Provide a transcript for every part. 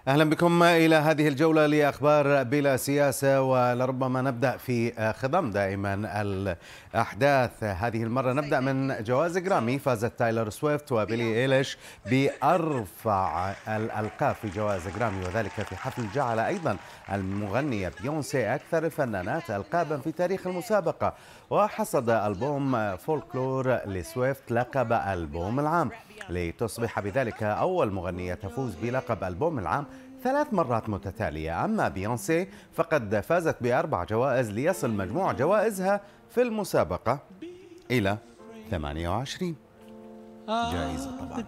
أهلا بكم إلى هذه الجولة لأخبار بلا سياسة، ولربما نبدأ في خضم دائما الأحداث. هذه المرة نبدأ من جوائز جرامي. فازت تايلر سويفت وبيلي إيليش بأرفع الألقاب في جوائز جرامي، وذلك في حفل جعل أيضا المغنية بيونسي أكثر الفنانات ألقابا في تاريخ المسابقة. وحصد ألبوم فولكلور لسويفت لقب ألبوم العام، لتصبح بذلك أول مغنية تفوز بلقب ألبوم العام 3 مرات متتالية. أما بيونسي فقد فازت ب4 جوائز، ليصل مجموع جوائزها في المسابقة إلى 28 جائزة طبعا.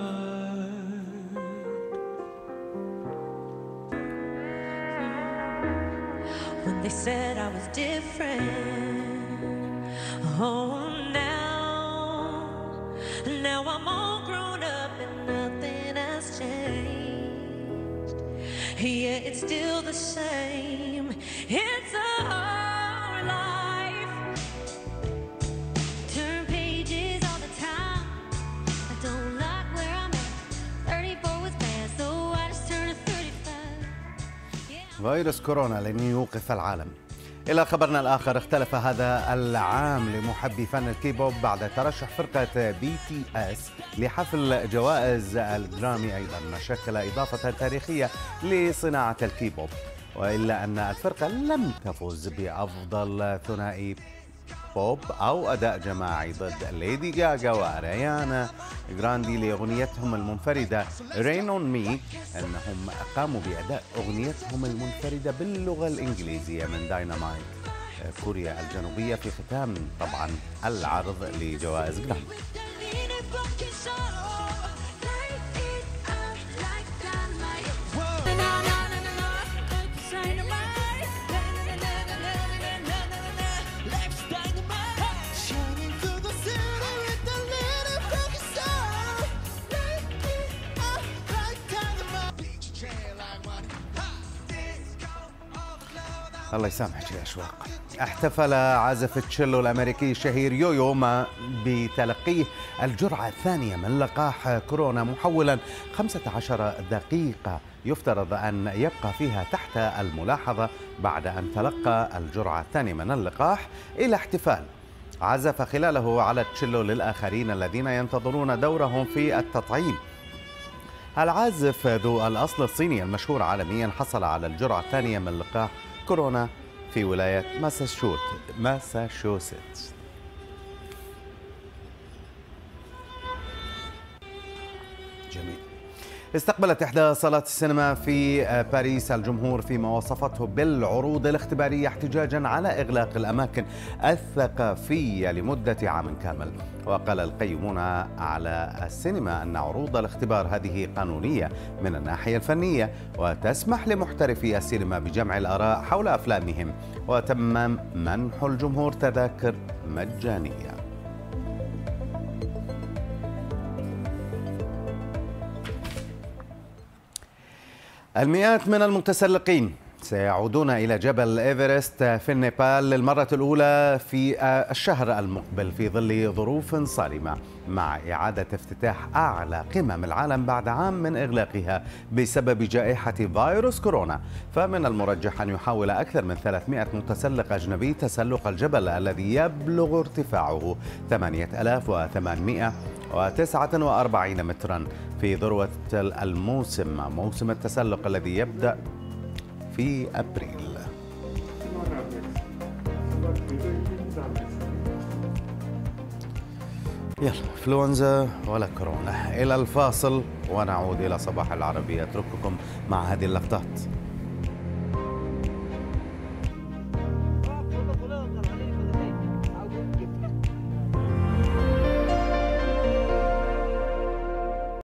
When they said I was different, oh now I'm all grown up and nothing has changed. Yeah, it's still the same. It's our life. Turn pages all the time. I don't like where I'm at. 34 was bad, so I just turned 35. فيروس كورونا لن يوقف العالم. إلى خبرنا الآخر، اختلف هذا العام لمحبي فن الكيبوب بعد ترشح فرقة BTS لحفل جوائز الجرامي أيضا، ما شكل إضافة تاريخية لصناعة الكيبوب. وإلا أن الفرقة لم تفز بأفضل ثنائي بوب أو أداء جماعي ضد ليدي جاغا وأريانا جراندي لأغنيتهم المنفردة Rain on Me. أنهم قاموا بأداء أغنيتهم المنفردة باللغة الإنجليزية من داينامايت كوريا الجنوبية في ختام طبعا العرض لجوائز جرامي. الله يسامحك يا أشواق. احتفل عازف التشيلو الأمريكي الشهير يويو بتلقيه الجرعة الثانية من لقاح كورونا، محولا 15 دقيقة يفترض أن يبقى فيها تحت الملاحظة بعد أن تلقى الجرعة الثانية من اللقاح، إلى احتفال عزف خلاله على التشيلو للآخرين الذين ينتظرون دورهم في التطعيم. العازف ذو الأصل الصيني المشهور عالميا حصل على الجرعة الثانية من لقاح كورونا في ولاية ماساتشوستس. جميل. استقبلت إحدى صالات السينما في باريس الجمهور فيما وصفته بالعروض الاختبارية احتجاجا على إغلاق الأماكن الثقافية لمدة عام كامل. وقال القيمون على السينما أن عروض الاختبار هذه قانونية من الناحية الفنية، وتسمح لمحترفي السينما بجمع الآراء حول أفلامهم، وتم منح الجمهور تذاكر مجانية. المئات من المتسلقين سيعودون إلى جبل إيفرست في النيبال للمرة الأولى في الشهر المقبل في ظل ظروف صارمة، مع إعادة افتتاح أعلى قمم العالم بعد عام من إغلاقها بسبب جائحة فيروس كورونا. فمن المرجح أن يحاول أكثر من 300 متسلق أجنبي تسلق الجبل الذي يبلغ ارتفاعه 8849 مترا في ذروة موسم التسلق الذي يبدأ في أبريل. يلا، إنفلونزا ولا كورونا. إلى الفاصل ونعود إلى صباح العربية. أترككم مع هذه اللقطات.